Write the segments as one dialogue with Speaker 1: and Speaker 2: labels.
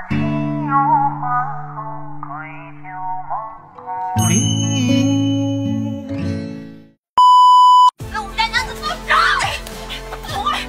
Speaker 1: 让我们家娘子放手！童儿，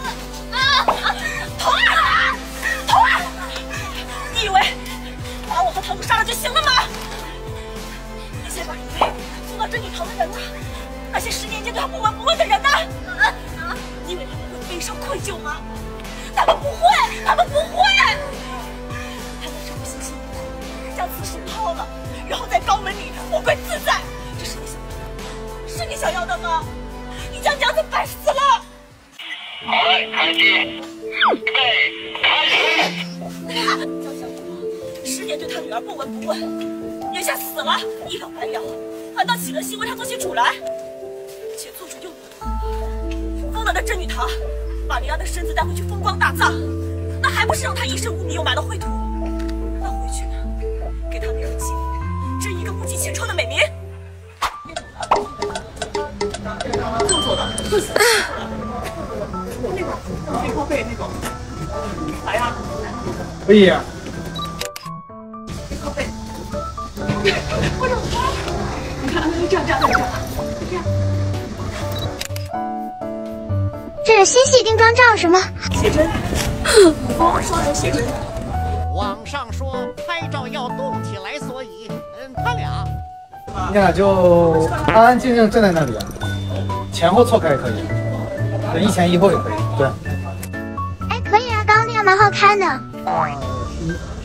Speaker 1: 童儿，童儿，你以为把我和堂主杀了就行了吗？你先把一位送到真女堂的人呢？那些10年间对他不闻不问的人呢？你以为他们会悲伤愧疚吗？他们不会，他们不会。他们只会辛辛苦苦将此事抛了，然后在肛门里富贵自在。这是你想要的？是你想要的吗？你将娘子摆死了！
Speaker 2: 好嘞，开机，预备，开始。
Speaker 1: 江相国10年对他女儿不闻不问，眼下死了，一了百了，反倒起了心为他做起主来，且做主又能风冷的真女堂，把黎安的身子带回去风光大葬，那还不是让他一身污名又埋到灰土？那回去呢，给他那个妓女争一个不计前川的美名。做错了，做错了。那个靠背那个，来呀！
Speaker 3: 可以。
Speaker 1: 靠背。我冷了。你看，这样，这样。
Speaker 4: 这是新戏定妆照是吗？
Speaker 1: 写真，双人写真。
Speaker 5: 网上说拍照要动起来，所以他俩。
Speaker 3: 你俩就安安静静站在那里，前后错开也可以，对，一前一后也可以，对。
Speaker 4: 哎，可以啊，刚刚那个蛮好看的。